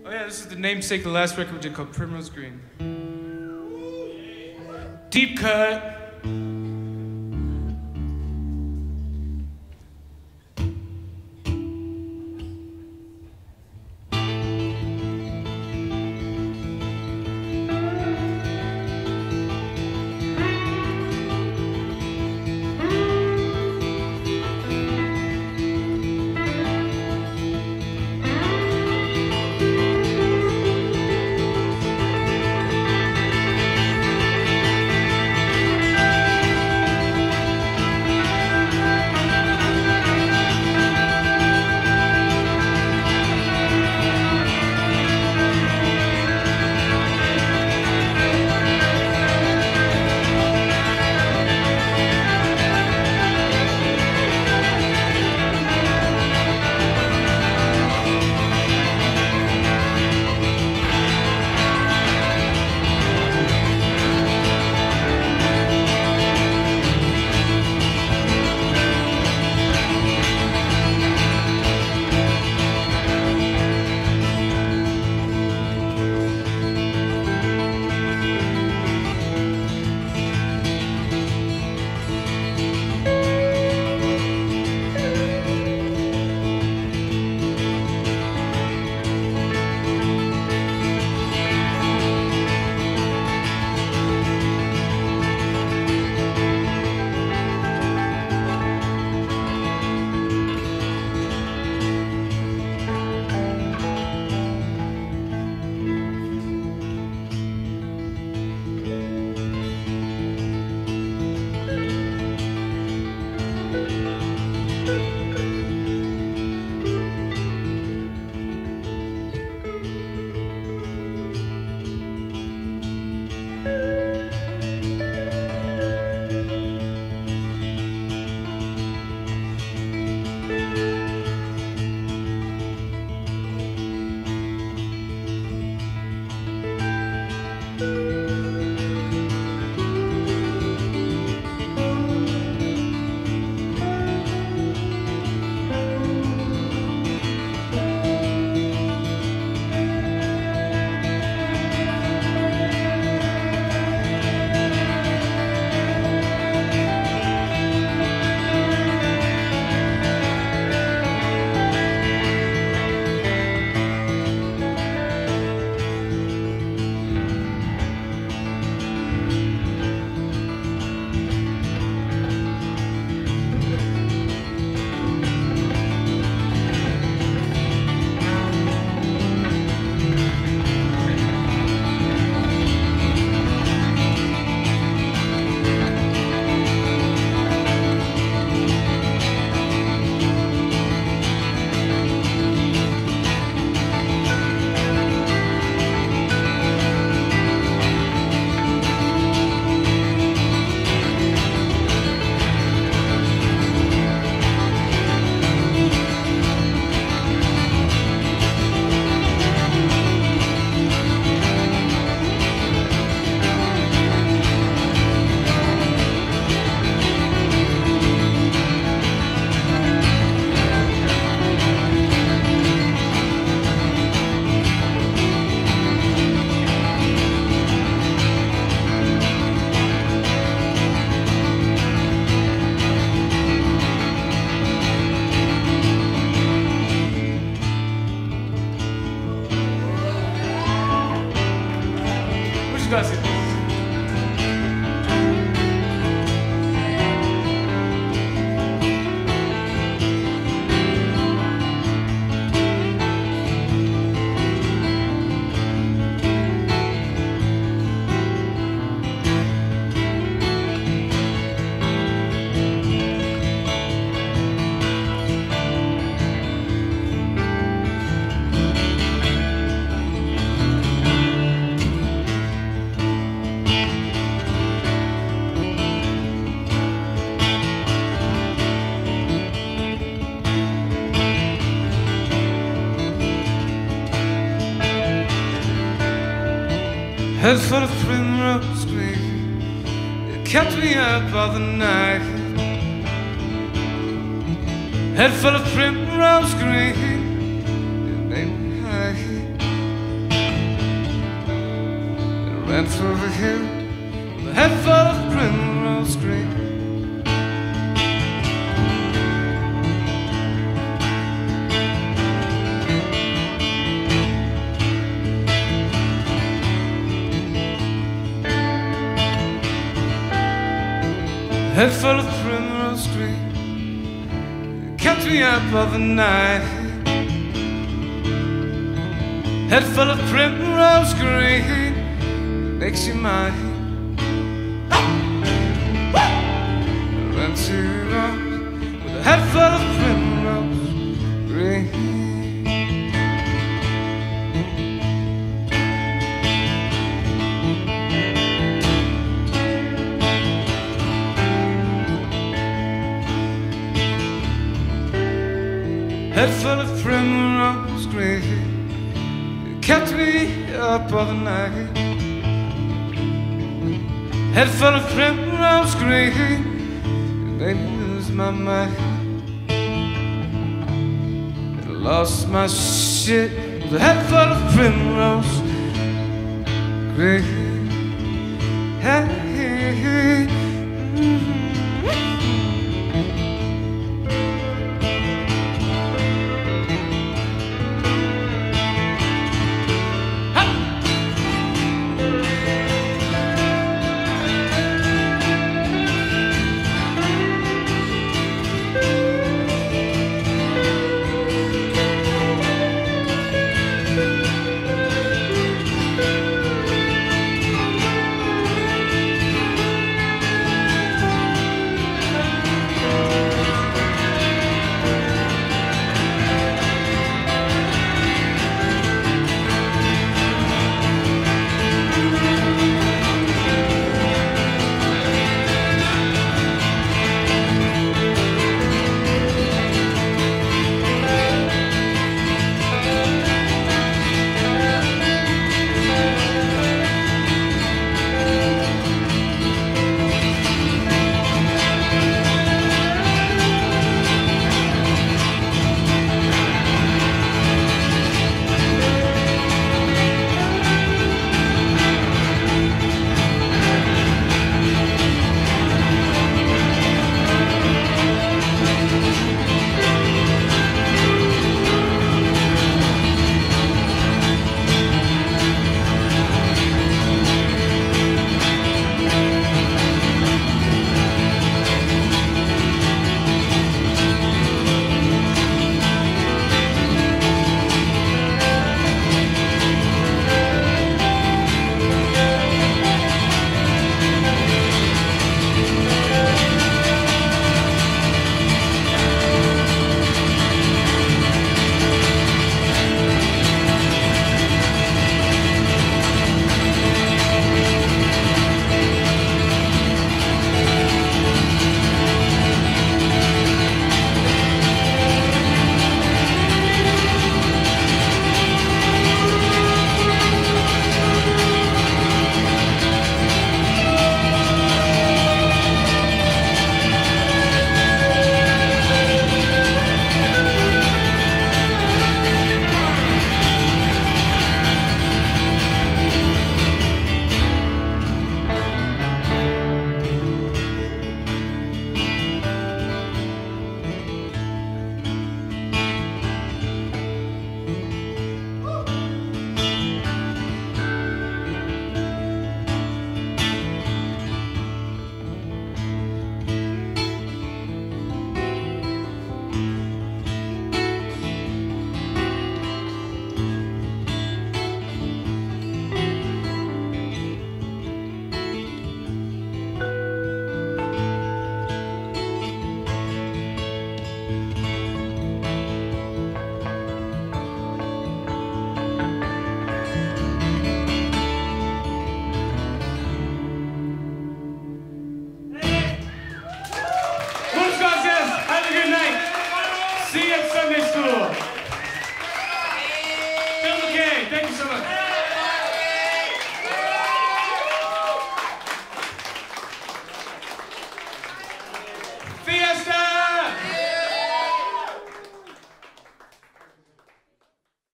Oh yeah, this is the namesake of the last record we did called Primrose Green. Deep cut. Head full of primrose green, it kept me up all the night. Head full of primrose green, it made me high. went for the hill with a head full of primrose green. Head full of primrose green, kept me up all the night. Head full of primrose green, makes you mine. Went to Rome with a head full of primrose green. Head full of primrose green, kept me up all the night. Head full of primrose green, made me lose my mind. I lost my shit with a head full of primrose green. Hey, hey, hey. See you at Sunday school. Phil MacKay, thank you so much.